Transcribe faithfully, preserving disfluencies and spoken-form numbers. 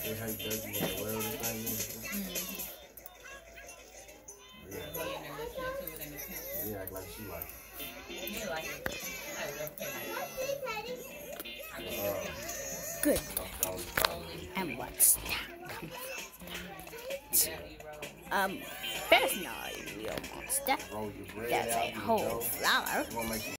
how you does you want to wear everything. Yeah, act like she like it. You like it. Uh, Good. And what's that coming from? Um, there's no real monster. There's a whole flower.